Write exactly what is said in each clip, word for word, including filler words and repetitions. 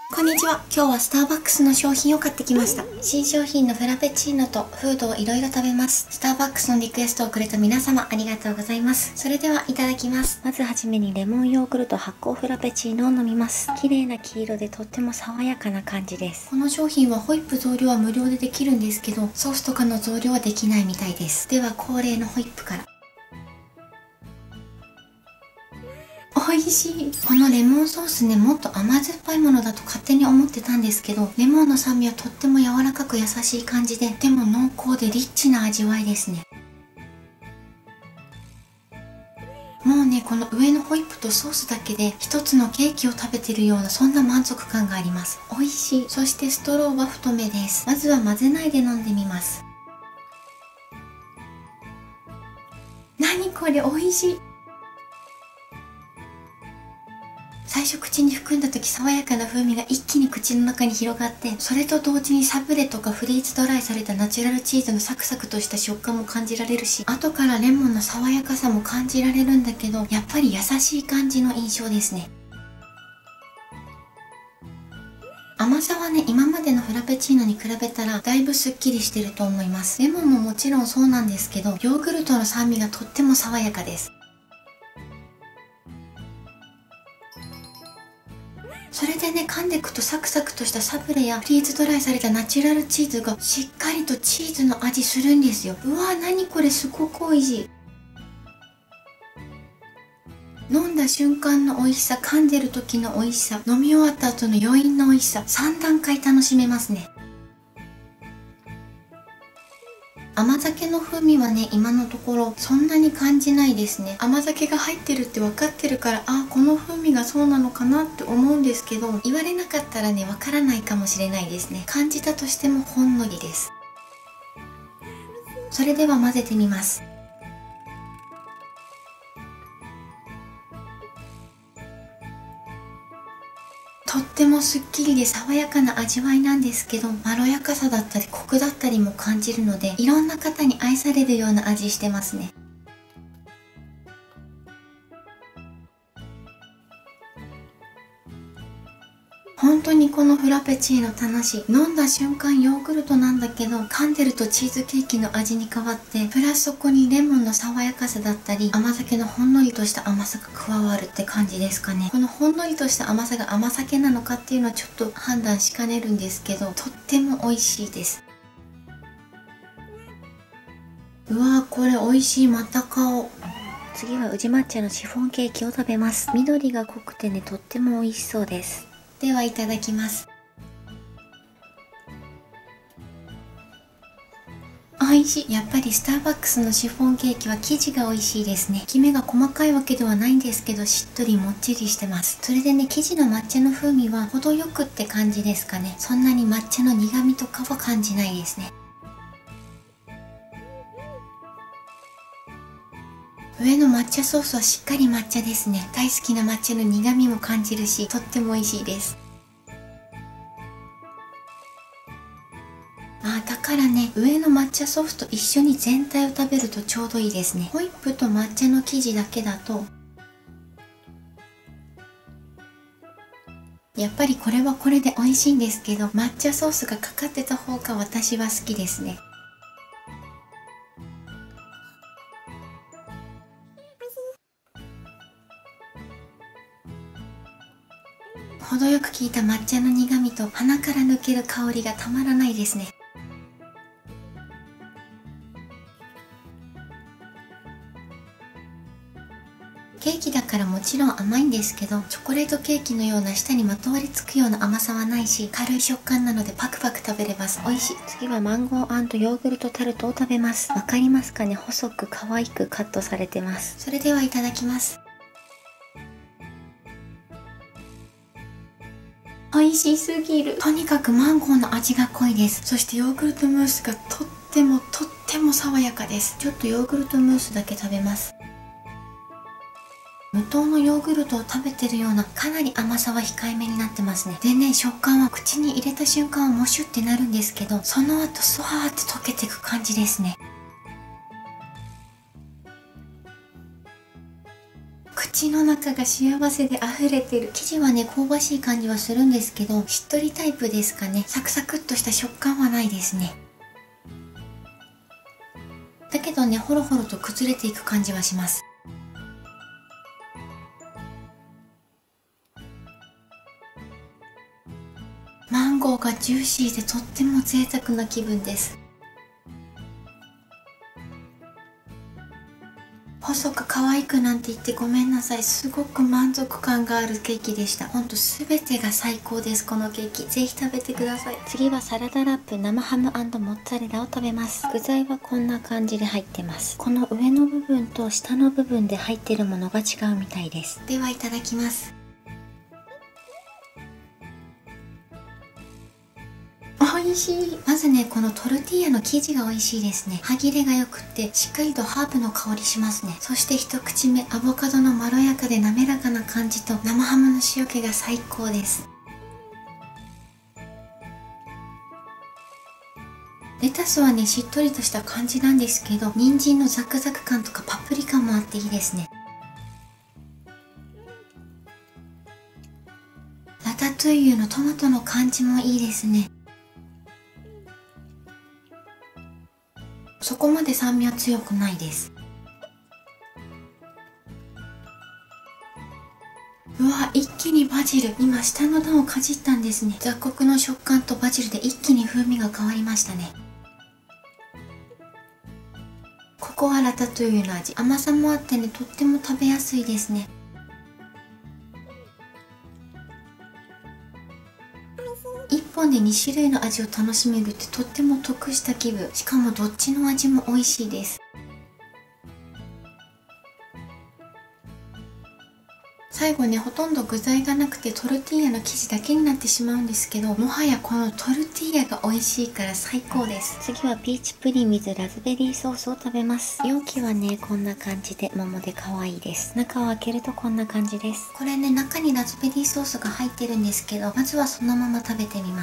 こんにちは。今日はスターバックスの商品を買ってきました。新商品のフラペチーノとフードをいろいろ食べます。スターバックスのリクエストをくれた皆様ありがとうございます。それではいただきます。まずはじめにレモンヨーグルト発酵フラペチーノを飲みます。綺麗な黄色でとっても爽やかな感じです。この商品はホイップ増量は無料でできるんですけど、ソースとかの増量はできないみたいです。では恒例のホイップから。美味しい。このレモンソースね、もっと甘酸っぱいものだと勝手に思ってたんですけど、レモンの酸味はとっても柔らかく優しい感じで、でも濃厚でリッチな味わいですね。もうね、この上のホイップとソースだけで一つのケーキを食べてるようなそんな満足感があります。美味しい。そしてストローは太めです。まずは混ぜないで飲んでみます。何これ、美味しい。最初口に含んだ時爽やかな風味が一気に口の中に広がって、それと同時にサブレとかフリーズドライされたナチュラルチーズのサクサクとした食感も感じられるし、後からレモンの爽やかさも感じられるんだけど、やっぱり優しい感じの印象ですね。甘さはね、今までのフラペチーノに比べたらだいぶスッキリしてると思います。レモンももちろんそうなんですけど、ヨーグルトの酸味がとっても爽やかです。それでね、噛んでいくとサクサクとしたサブレやフリーズドライされたナチュラルチーズがしっかりとチーズの味するんですよ。うわー、何これ、すごく美味しい。飲んだ瞬間の美味しさ、噛んでる時の美味しさ、飲み終わった後の余韻の美味しさ、さん段階楽しめますね。甘酒の風味はね、今のところそんなに感じないですね。甘酒が入ってるって分かってるから、あ、この風味がそうなのかなって思うんですけど、言われなかったらね、分からないかもしれないですね。感じたとしてもほんのりです。それでは混ぜてみます。とってもすっきりで爽やかな味わいなんですけど、まろやかさだったりコクだったりも感じるので、いろんな方に愛されるような味してますね。本当にこのフラペチーノ楽しい。飲んだ瞬間ヨーグルトなんだけど、噛んでるとチーズケーキの味に変わって、プラスそこにレモンの爽やかさだったり、甘酒のほんのりとした甘さが加わるって感じですかね。このほんのりとした甘さが甘酒なのかっていうのはちょっと判断しかねるんですけど、とっても美味しいです。うわー、これ美味しい。また買おう。次は宇治抹茶のシフォンケーキを食べます。緑が濃くてね、とっても美味しそうです。ではいただきます。美味しい。やっぱりスターバックスのシフォンケーキは生地が美味しいですね。きめが細かいわけではないんですけど、しっとりもっちりしてます。それでね、生地の抹茶の風味は程よくって感じですかね。そんなに抹茶の苦味とかは感じないですね。上の抹茶ソースはしっかり抹茶ですね。大好きな抹茶の苦味も感じるし、とっても美味しいです。あ、だからね、上の抹茶ソースと一緒に全体を食べるとちょうどいいですね。ホイップと抹茶の生地だけだと、やっぱりこれはこれで美味しいんですけど、抹茶ソースがかかってた方が私は好きですね。程よく効いた抹茶の苦味と鼻から抜ける香りがたまらないですね。ケーキだからもちろん甘いんですけど、チョコレートケーキのような舌にまとわりつくような甘さはないし、軽い食感なのでパクパク食べれます。美味しい。次はマンゴー&ヨーグルトタルトを食べます。わかりますかね。細く可愛くカットされてます。それではいただきます。美味しすぎる。とにかくマンゴーの味が濃いです。そしてヨーグルトムースがとってもとっても爽やかです。ちょっとヨーグルトムースだけ食べます。無糖のヨーグルトを食べてるような、かなり甘さは控えめになってますね。でね、食感は口に入れた瞬間はモシュってなるんですけど、その後スワーって溶けていく感じですね。口口の中が幸せで溢れてる。生地はね、香ばしい感じはするんですけど、しっとりタイプですかね。サクサクっとした食感はないですね。だけどね、ホロホロと崩れていく感じはします。マンゴーがジューシーでとっても贅沢な気分です。細く可愛くなんて言ってごめんなさい。すごく満足感があるケーキでした。ほんと全てが最高です。このケーキ。ぜひ食べてください。次はサラダラップ生ハム&モッツァレラを食べます。具材はこんな感じで入ってます。この上の部分と下の部分で入ってるものが違うみたいです。ではいただきます。美味しい。まずね、このトルティーヤの生地が美味しいですね。歯切れが良くってしっかりとハーブの香りしますね。そして一口目、アボカドのまろやかで滑らかな感じと生ハムの塩気が最高です。レタスはね、しっとりとした感じなんですけど、人参のザクザク感とかパプリカもあっていいですね。ラタトゥイユのトマトの感じもいいですね。そこまで酸味は強くないです。うわ、一気にバジル。今下の段をかじったんですね。雑穀の食感とバジルで一気に風味が変わりましたね。ここはラタトゥイユの味。甘さもあってね、とっても食べやすいですね。いっぽんでに種類の味を楽しめるってとっても得した気分。しかもどっちの味も美味しいです。最後ね、ほとんど具材がなくてトルティーヤの生地だけになってしまうんですけど、もはやこのトルティーヤが美味しいから最高です。次はピーチプリン with ラズベリーソースを食べます。容器はね、こんな感じで桃で可愛いです。中を開けるとこんな感じです。これね、中にラズベリーソースが入ってるんですけど、まずはそのまま食べてみます。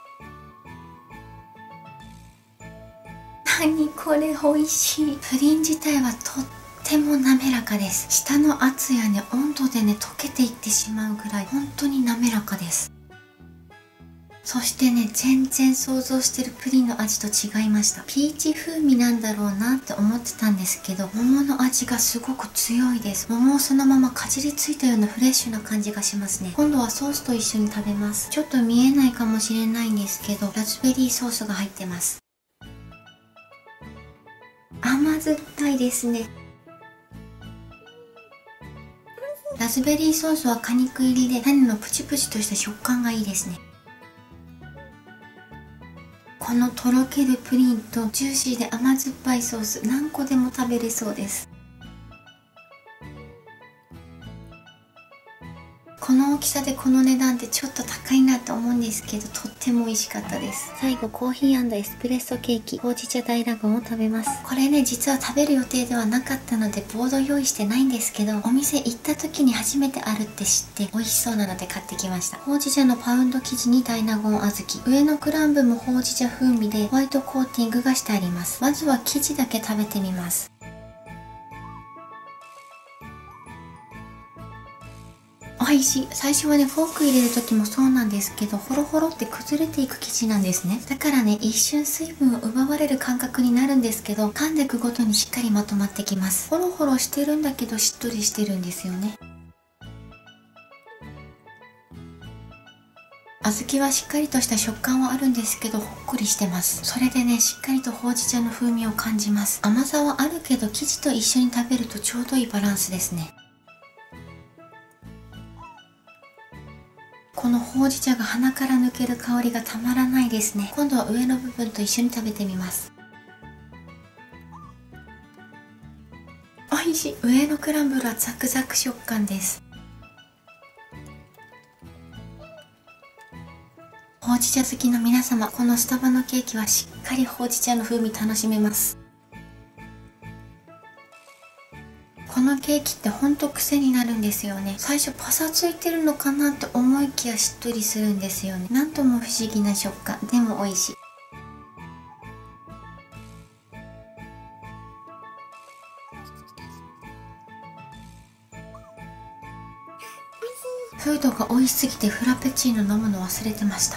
何これ美味しい。プリン自体はとっても滑らかです。下の圧やね、温度でね、溶けていってしまうぐらい本当に滑らかです。そしてね、全然想像してるプリンの味と違いました。ピーチ風味なんだろうなって思ってたんですけど、桃の味がすごく強いです。桃をそのままかじりついたようなフレッシュな感じがしますね。今度はソースと一緒に食べます。ちょっと見えないかもしれないんですけど、ラズベリーソースが入ってます。甘酸っぱいですね。ラズベリーソースは果肉入りで種のプチプチとした食感がいいですね。このとろけるプリンとジューシーで甘酸っぱいソース、何個でも食べれそうです。この大きさでこの値段ってちょっと高いなと思うんですけど、とっても美味しかったです。最後、コーヒー&エスプレッソケーキ、ほうじ茶大ラゴンを食べます。これね、実は食べる予定ではなかったので、ボード用意してないんですけど、お店行った時に初めてあるって知って、美味しそうなので買ってきました。ほうじ茶のパウンド生地に大納言小豆。上のクランブもほうじ茶風味で、ホワイトコーティングがしてあります。まずは生地だけ食べてみます。美味しい。最初はね、フォーク入れる時もそうなんですけど、ホロホロって崩れていく生地なんですね。だからね、一瞬水分を奪われる感覚になるんですけど、噛んでいくごとにしっかりまとまってきます。ホロホロしてるんだけど、しっとりしてるんですよね。小豆はしっかりとした食感はあるんですけど、ほっくりしてます。それでね、しっかりとほうじ茶の風味を感じます。甘さはあるけど、生地と一緒に食べるとちょうどいいバランスですね。このほうじ茶が鼻から抜ける香りがたまらないですね。今度は上の部分と一緒に食べてみます。美味しい。上のクランブルはザクザク食感です。ほうじ茶好きの皆様、このスタバのケーキはしっかりほうじ茶の風味楽しめます。このケーキってほんと癖になるんですよね。最初パサついてるのかなって思いきやしっとりするんですよね。なんとも不思議な食感。でも美味しい。 フードが美味しすぎてフラペチーノ飲むの忘れてました。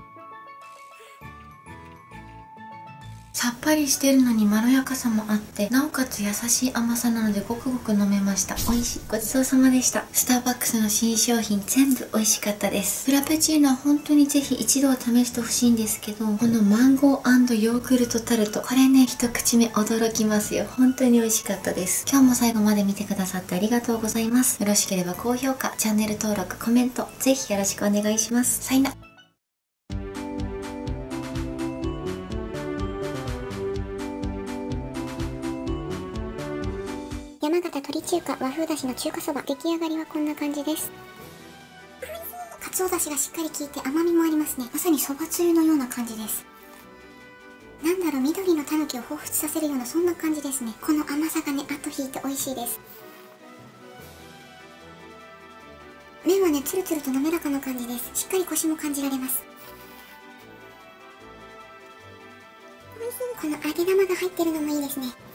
さっぱりしてるのにまろやかさもあって、なおかつ優しい甘さなのでごくごく飲めました。美味しい。ごちそうさまでした。スターバックスの新商品全部美味しかったです。フラペチーノは本当にぜひ一度は試してほしいんですけど、このマンゴー&ヨーグルトタルト、これね、一口目驚きますよ。本当に美味しかったです。今日も最後まで見てくださってありがとうございます。よろしければ高評価、チャンネル登録、コメント、ぜひよろしくお願いします。さよなら。 山形鳥中華和風だしの中華そば、出来上がりはこんな感じです。かつおだしがしっかり効いて甘みもありますね。まさにそばつゆのような感じです。なんだろう、緑のたぬきを彷彿させるようなそんな感じですね。この甘さがね、後引いて美味しいです。麺はね、つるつると滑らかな感じです。しっかりコシも感じられます。美味しい。この揚げ玉が入ってるのもいいですね。